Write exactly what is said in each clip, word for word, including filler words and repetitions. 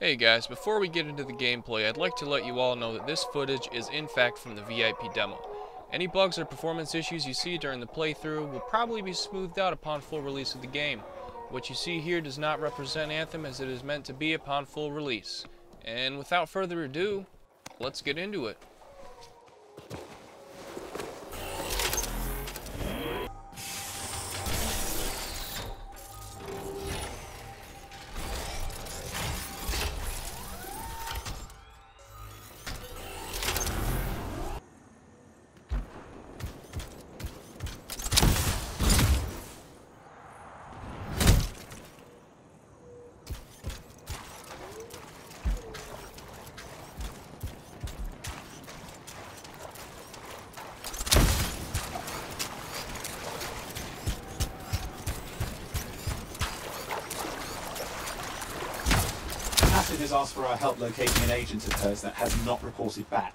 Hey guys, before we get into the gameplay, I'd like to let you all know that this footage is in fact from the V I P demo. Any bugs or performance issues you see during the playthrough will probably be smoothed out upon full release of the game. What you see here does not represent Anthem as it is meant to be upon full release. And without further ado, let's get into it. Asus has asked for our help locating an agent of hers that has not reported back.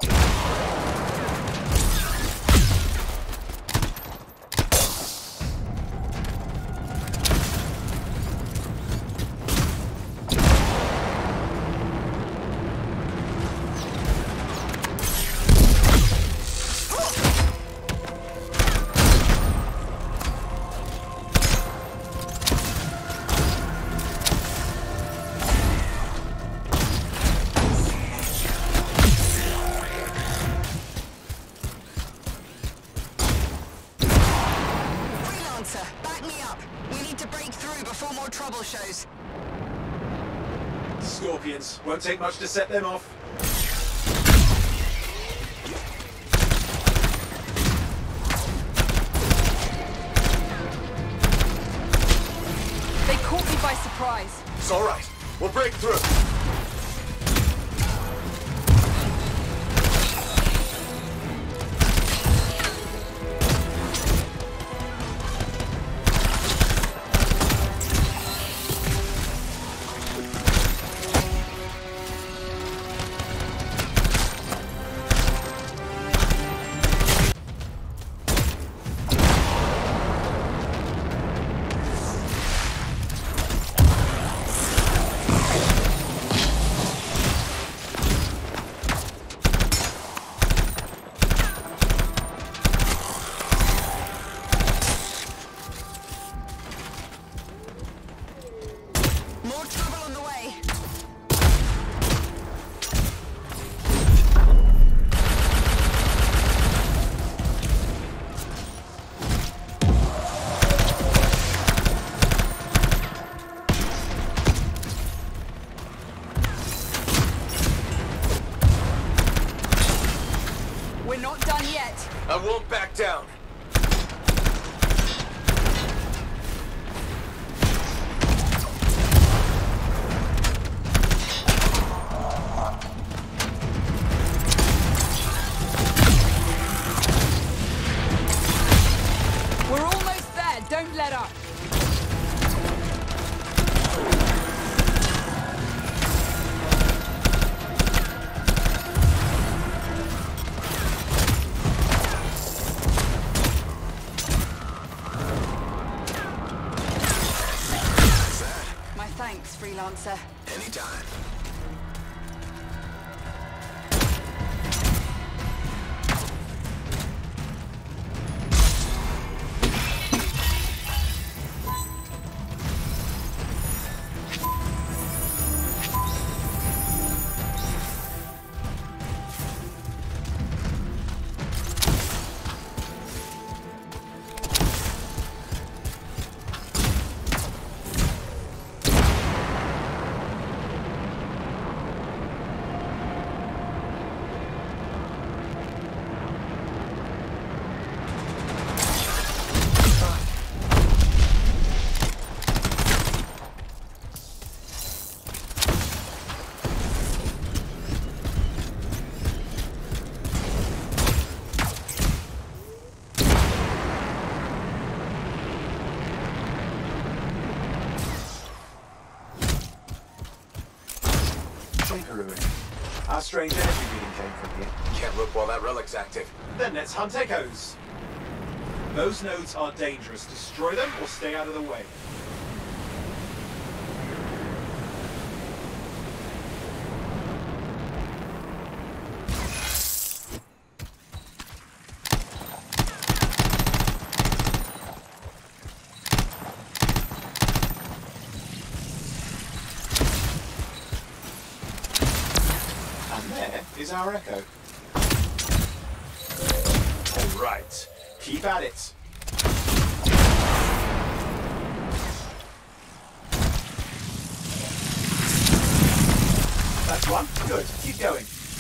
Back me up. We need to break through before more trouble shows. Scorpions. Won't take much to set them off. They caught me by surprise. It's all right. We'll break through. More trouble on the way. We're not done yet. I won't back down. We're almost there. Don't let up. My thanks, freelancer. Anytime. Our strange energy reading came from here. Can't look while that relic's active. Then let's hunt echoes. Those nodes are dangerous. Destroy them or stay out of the way. And there is our echo. All right, keep at it. That's one. Good. Keep going.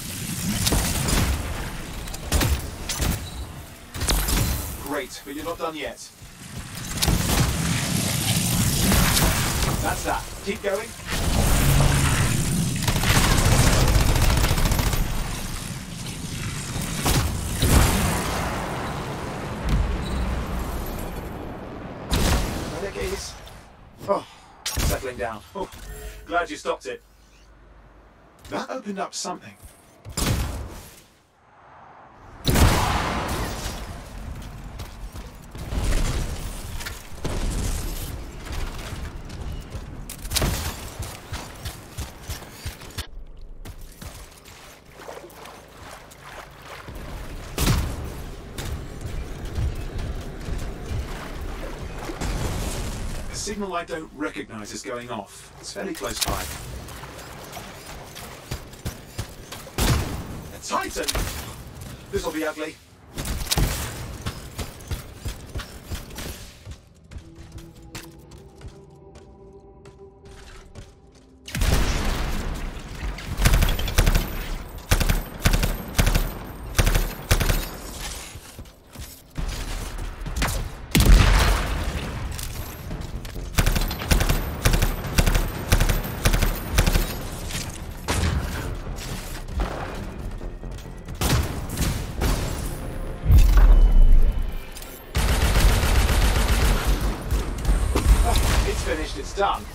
Great, but you're not done yet. That's that. Keep going. There it is. Oh, settling down. Oh, glad you stopped it. That opened up something. A signal I don't recognize is going off. It's fairly close by. Titan! This'll be ugly. Finished, it's done.